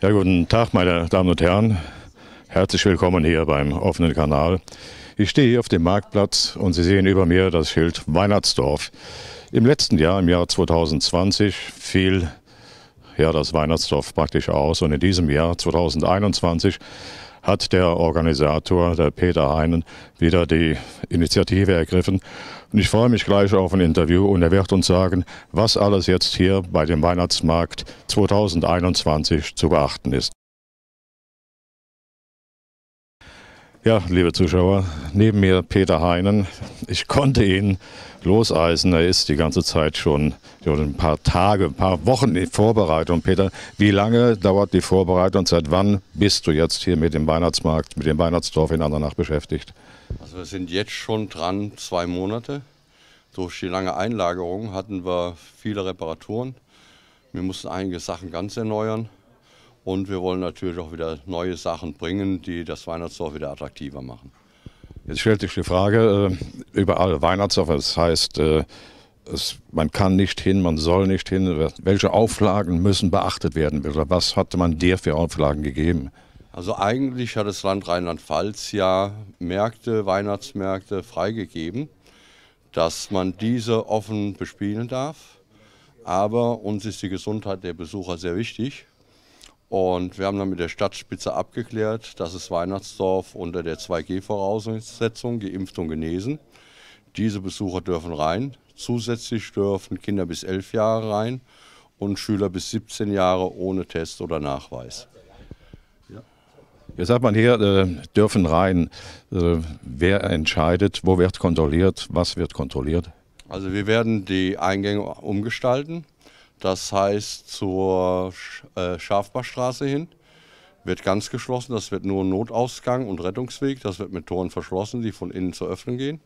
Ja, guten Tag, meine Damen und Herren. Herzlich willkommen hier beim offenen Kanal. Ich stehe hier auf dem Marktplatz und Sie sehen über mir das Schild Weihnachtsdorf. Im letzten Jahr, im Jahr 2020, fiel das Weihnachtsdorf praktisch aus, und in diesem Jahr 2021 hat der Organisator, der Peter Heinen, wieder die Initiative ergriffen. Und ich freue mich gleich auf ein Interview, und er wird uns sagen, was alles jetzt hier bei dem Weihnachtsmarkt 2021 zu beachten ist. Ja, liebe Zuschauer, neben mir Peter Heinen. Ich konnte ihn loseisen. Er ist die ganze Zeit schon ein paar Tage, ein paar Wochen in Vorbereitung. Peter, wie lange dauert die Vorbereitung? Seit wann bist du jetzt hier mit dem Weihnachtsmarkt, mit dem Weihnachtsdorf in Andernach beschäftigt? Also wir sind jetzt schon dran, 2 Monate. Durch die lange Einlagerung hatten wir viele Reparaturen. Wir mussten einige Sachen ganz erneuern. Und wir wollen natürlich auch wieder neue Sachen bringen, die das Weihnachtsdorf wieder attraktiver machen. Jetzt stellt sich die Frage, überall Weihnachtsdorf, das heißt, man kann nicht hin, man soll nicht hin. Welche Auflagen müssen beachtet werden? Oder was hatte man dir für Auflagen gegeben? Also eigentlich hat das Land Rheinland-Pfalz ja Weihnachtsmärkte freigegeben, dass man diese offen bespielen darf. Aber uns ist die Gesundheit der Besucher sehr wichtig. Und wir haben dann mit der Stadtspitze abgeklärt, dass das Weihnachtsdorf unter der 2G-Voraussetzung, geimpft und genesen, diese Besucher dürfen rein. Zusätzlich dürfen Kinder bis 11 Jahre rein und Schüler bis 17 Jahre ohne Test oder Nachweis. Ja. Jetzt sagt man hier, dürfen rein. Wer entscheidet, wo wird kontrolliert, was wird kontrolliert? Also wir werden die Eingänge umgestalten. Das heißt, zur Schafbachstraße hin wird ganz geschlossen. Das wird nur Notausgang und Rettungsweg. Das wird mit Toren verschlossen, die von innen zu öffnen gehen.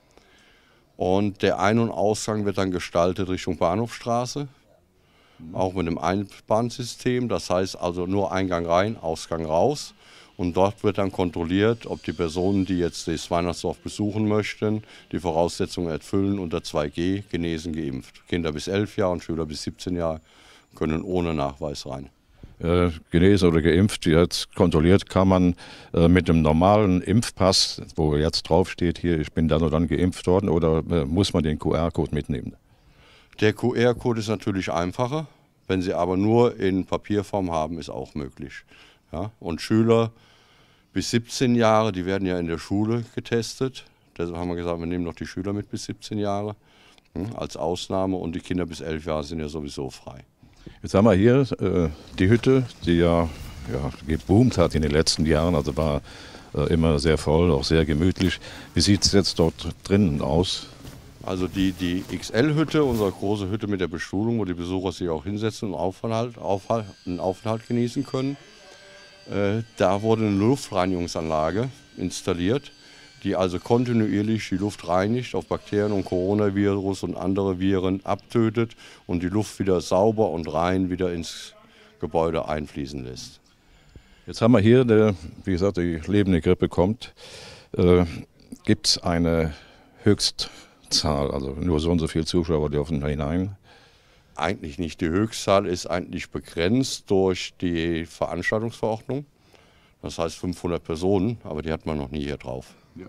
Und der Ein- und Ausgang wird dann gestaltet Richtung Bahnhofstraße. Auch mit einem Einbahnsystem. Das heißt also nur Eingang rein, Ausgang raus. Und dort wird dann kontrolliert, ob die Personen, die jetzt das Weihnachtsdorf besuchen möchten, die Voraussetzungen erfüllen unter 2G, genesen, geimpft. Kinder bis 11 Jahre und Schüler bis 17 Jahre können ohne Nachweis rein. Genesen oder geimpft, jetzt kontrolliert kann man mit dem normalen Impfpass, wo jetzt draufsteht, hier, ich bin dann und dann geimpft worden, oder muss man den QR-Code mitnehmen? Der QR-Code ist natürlich einfacher. Wenn Sie aber nur in Papierform haben, ist auch möglich. Ja, und Schüler bis 17 Jahre, die werden ja in der Schule getestet. Deshalb haben wir gesagt, wir nehmen noch die Schüler mit bis 17 Jahre als Ausnahme, und die Kinder bis 11 Jahre sind ja sowieso frei. Jetzt haben wir hier die Hütte, die ja geboomt hat in den letzten Jahren, also war immer sehr voll, auch sehr gemütlich. Wie sieht es jetzt dort drinnen aus? Also die XL-Hütte, unsere große Hütte mit der Bestuhlung, wo die Besucher sich auch hinsetzen und einen Aufenthalt genießen können. Da wurde eine Luftreinigungsanlage installiert, die also kontinuierlich die Luft reinigt, auf Bakterien und Coronavirus und andere Viren abtötet und die Luft wieder sauber und rein wieder ins Gebäude einfließen lässt. Jetzt haben wir hier, wie gesagt, die lebende Grippe kommt. Gibt es eine Höchstzahl, also nur so und so viele Zuschauer dürfen da hinein? Eigentlich nicht. Die Höchstzahl ist eigentlich begrenzt durch die Veranstaltungsverordnung. Das heißt 500 Personen, aber die hat man noch nie hier drauf. Ja.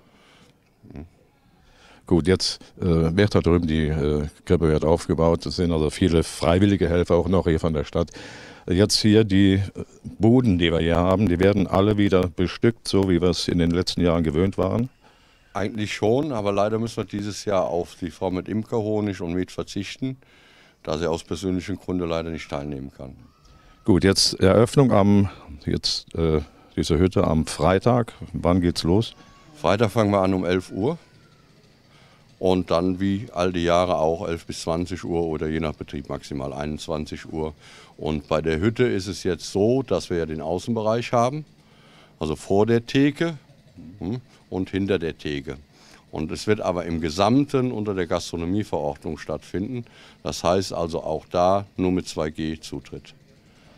Gut, jetzt wird da drüben die Krippe wird aufgebaut. Es sind also viele freiwillige Helfer auch noch hier von der Stadt. Jetzt hier die Buden, die wir hier haben, die werden alle wieder bestückt, so wie wir es in den letzten Jahren gewöhnt waren? Eigentlich schon, aber leider müssen wir dieses Jahr auf die Frau mit Imkerhonig und Met verzichten, da sie aus persönlichen Gründen leider nicht teilnehmen kann. Gut, jetzt Eröffnung dieser Hütte am Freitag. Wann geht's los? Freitag fangen wir an um 11 Uhr und dann wie all die Jahre auch 11 bis 20 Uhr oder je nach Betrieb maximal 21 Uhr. Und bei der Hütte ist es jetzt so, dass wir ja den Außenbereich haben, also vor der Theke und hinter der Theke. Und es wird aber im Gesamten unter der Gastronomieverordnung stattfinden. Das heißt also auch da nur mit 2G Zutritt.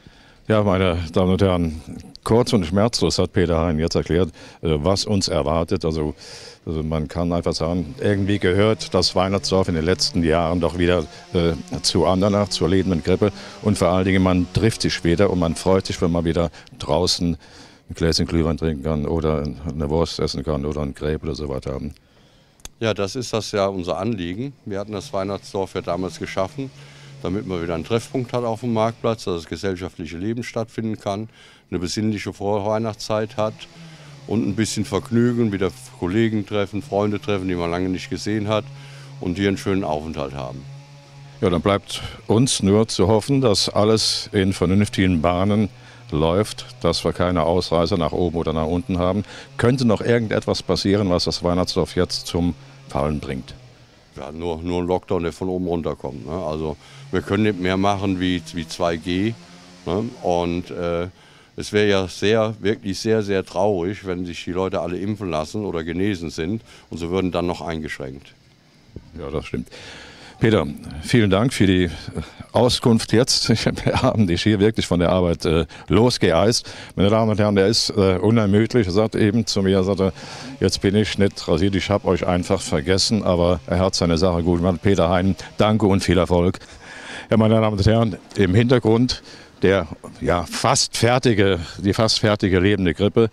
Ja, meine Damen und Herren, kurz und schmerzlos hat Peter Hein jetzt erklärt, was uns erwartet. Also man kann einfach sagen, irgendwie gehört das Weihnachtsdorf in den letzten Jahren doch wieder zu Andernach, zur lebenden Krippe. Und vor allen Dingen, man trifft sich später und man freut sich, wenn man wieder draußen ein Gläschen Glühwein trinken kann oder eine Wurst essen kann oder ein Gräbe oder so was haben. Ja, das ist das ja unser Anliegen. Wir hatten das Weihnachtsdorf ja damals geschaffen, damit man wieder einen Treffpunkt hat auf dem Marktplatz, dass das gesellschaftliche Leben stattfinden kann, eine besinnliche Vorweihnachtszeit hat und ein bisschen Vergnügen, wieder Kollegen treffen, Freunde treffen, die man lange nicht gesehen hat und hier einen schönen Aufenthalt haben. Ja, dann bleibt uns nur zu hoffen, dass alles in vernünftigen Bahnen läuft, dass wir keine Ausreißer nach oben oder nach unten haben. Könnte noch irgendetwas passieren, was das Weihnachtsdorf jetzt zum Fallen bringt? Ja, nur ein Lockdown, der von oben runterkommt. Ne? Also wir können nicht mehr machen wie 2G. Ne? Und es wäre ja wirklich sehr, sehr traurig, wenn sich die Leute alle impfen lassen oder genesen sind und sie würden dann noch eingeschränkt. Ja, das stimmt. Peter, vielen Dank für die Auskunft jetzt. Wir haben dich hier wirklich von der Arbeit losgeeist. Meine Damen und Herren, der ist unermüdlich. Er sagt eben zu mir, jetzt bin ich nicht rasiert, ich habe euch einfach vergessen, aber er hat seine Sache gut gemacht. Peter Hein, danke und viel Erfolg. Ja, meine Damen und Herren, im Hintergrund die fast fertige lebende Krippe.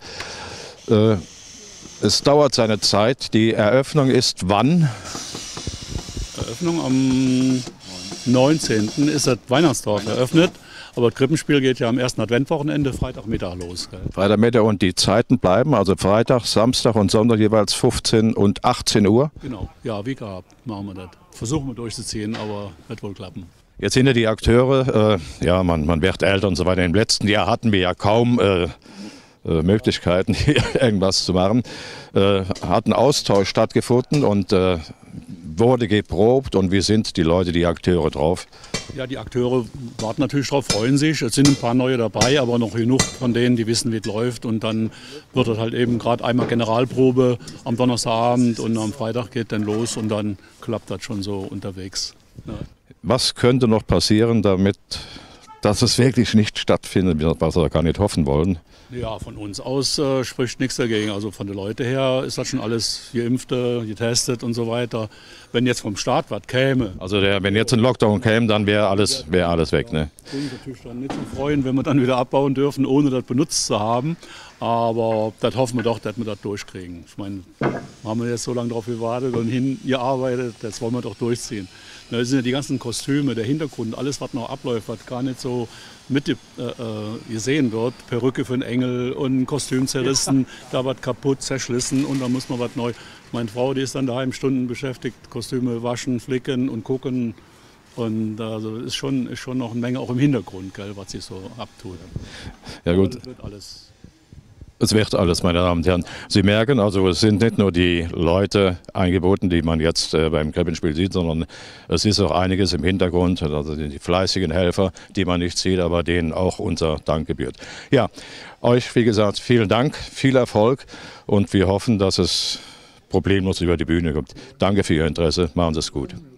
Es dauert seine Zeit. Die Eröffnung ist wann? Eröffnung am 19. ist das Weihnachtsdorf eröffnet, aber das Krippenspiel geht ja am ersten Adventwochenende, Freitagmittag los. Gell? Freitagmittag, und die Zeiten bleiben, also Freitag, Samstag und Sonntag jeweils 15 und 18 Uhr? Genau, ja, wie gehabt machen wir das. Versuchen wir durchzuziehen, aber wird wohl klappen. Jetzt sind ja die Akteure, man wird älter und so weiter. Im letzten Jahr hatten wir ja kaum Möglichkeiten, hier irgendwas zu machen. Hat ein Austausch stattgefunden und wurde geprobt, und wie sind die Leute, die Akteure drauf? Ja, die Akteure warten natürlich drauf, freuen sich. Es sind ein paar neue dabei, aber noch genug von denen, die wissen, wie es läuft. Und dann wird es halt eben gerade einmal Generalprobe am Donnerstagabend und am Freitag geht dann los und dann klappt das schon so unterwegs. Ja. Was könnte noch passieren, dass es wirklich nicht stattfindet, was wir gar nicht hoffen wollen? Ja, von uns aus spricht nichts dagegen. Also von den Leuten her ist das schon alles Geimpfte, getestet und so weiter. Wenn jetzt vom Staat was käme. Also wenn jetzt ein Lockdown käme, dann wäre alles weg, ne? Ich würde mich natürlich dann nicht so freuen, wenn wir dann wieder abbauen dürfen, ohne das benutzt zu haben. Aber das hoffen wir doch, dass wir das durchkriegen. Ich meine, haben wir jetzt so lange darauf gewartet und hingearbeitet, das wollen wir doch durchziehen. Da sind ja die ganzen Kostüme, der Hintergrund, alles, was noch abläuft, was gar nicht so gesehen wird. Perücke für einen Engel und ein Kostüm zerrissen, da was kaputt, zerschlissen und da muss man was neu. Meine Frau, die ist dann daheim Stunden beschäftigt, Kostüme waschen, flicken und gucken. Und also ist schon noch eine Menge auch im Hintergrund, gell, was sich so abtut. Ja, gut. Es wird alles, meine Damen und Herren. Sie merken, also es sind nicht nur die Leute eingeboten, die man jetzt beim Krippenspiel sieht, sondern es ist auch einiges im Hintergrund, also die fleißigen Helfer, die man nicht sieht, aber denen auch unser Dank gebührt. Ja, euch, wie gesagt, vielen Dank, viel Erfolg, und wir hoffen, dass es problemlos über die Bühne kommt. Danke für Ihr Interesse, machen Sie es gut.